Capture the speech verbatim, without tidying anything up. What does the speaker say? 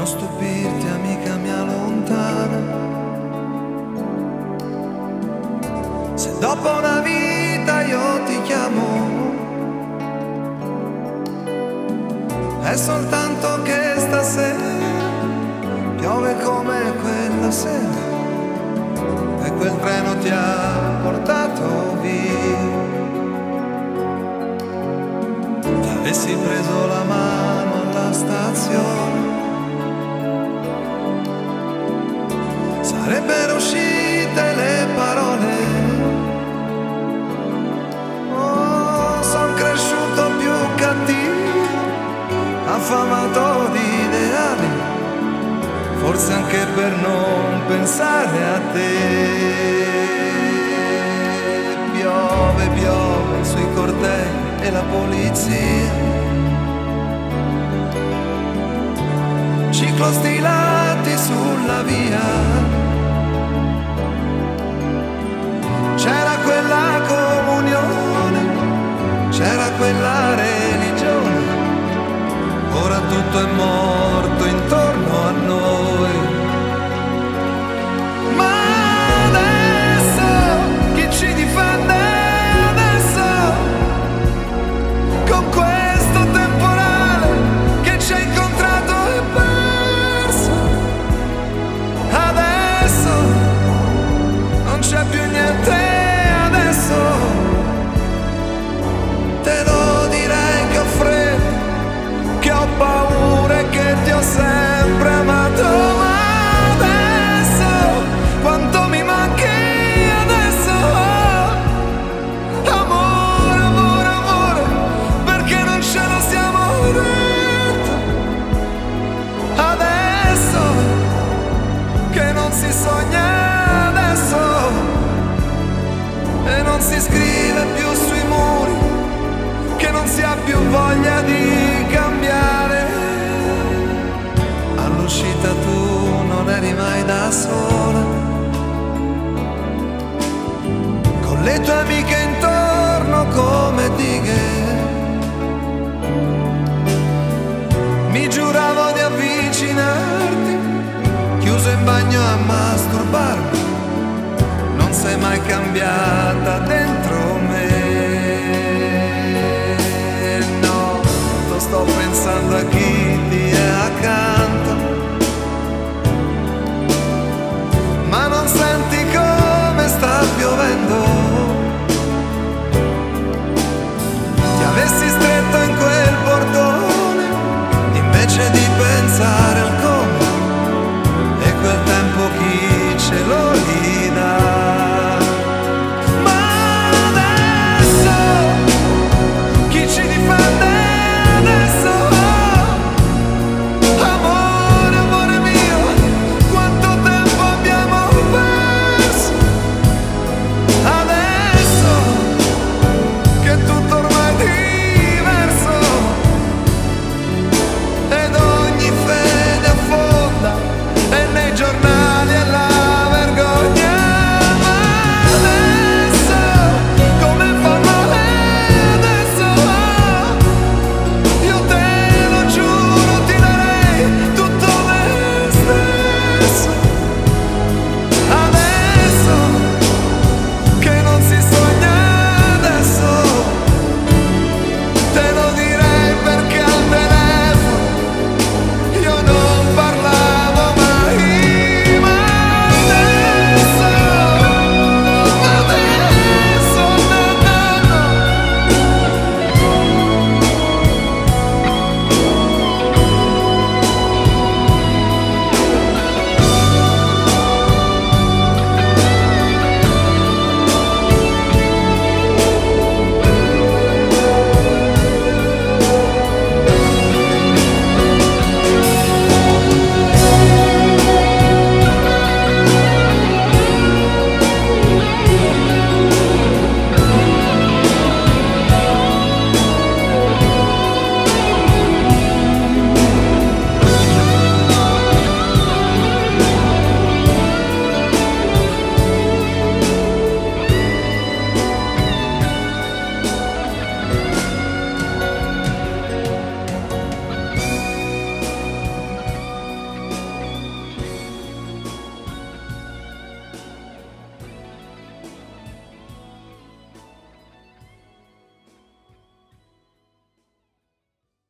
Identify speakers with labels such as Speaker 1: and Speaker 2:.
Speaker 1: non stupirti amica mia lontana. Se dopo una vita io ti chiamo, è soltanto che stasera piove come quella sera e quel treno ti ha portato via. Ti avessi preso la mano alla stazione, sarebbero uscite le parole. Oh, son cresciuto più cattivo, affamato di ideali, forse anche per non pensare a te. Piove, piove sui cortei e la polizia, ciclostilati sulla via. C'era quella comunione, c'era quella religione, ora tutto è morto intorno a noi. Ma adesso chi ci difende adesso, con questo temporale che ci ha incontrato e perso? Adesso non c'è più niente, adesso te lo direi che ho freddo, che ho paura e che ti ho sempre amato. Ma adesso quanto mi manchi adesso, amore, amore, amore, perché non ce lo siamo detto. Adesso che non si sogna, adesso e non si scrive più sui muri, che non si ha più voglia di cambiare. All'uscita tu non eri mai da sola, con le tue amiche intorno come dighe.